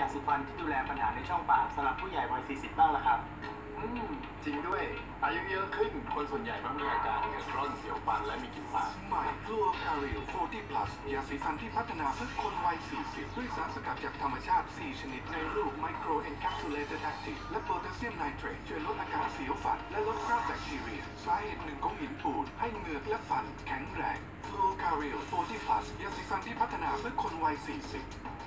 ยาสีฟันที่ดูแลปัญหาในช่องปากสำหรับผู้ใหญ่วัย 40 บ้างล่ะครับจริงด้วยอายุเยอะขึ้นคนส่วนใหญ่มักมีอาการเหงือกร่นเสียวฟันและมีกลิ่นปากใหม่ Fluocaril 40+ ยาสีฟันที่พัฒนาเพื่อคนวัย 40 ด้วยสารสกัดจากธรรมชาติ 4 ชนิดในรูป Micro Encapsulated Active และโพแทสเซียมไนเตรตช่วยลดอาการเสียวฟันและลดคราบแบคทีเรียสาเหตุหนึ่งของหินปูนให้เหงือกและฟันแข็งแรง Fluocaril 40+ ยาสีฟันที่พัฒนาเพื่อคนวัย 40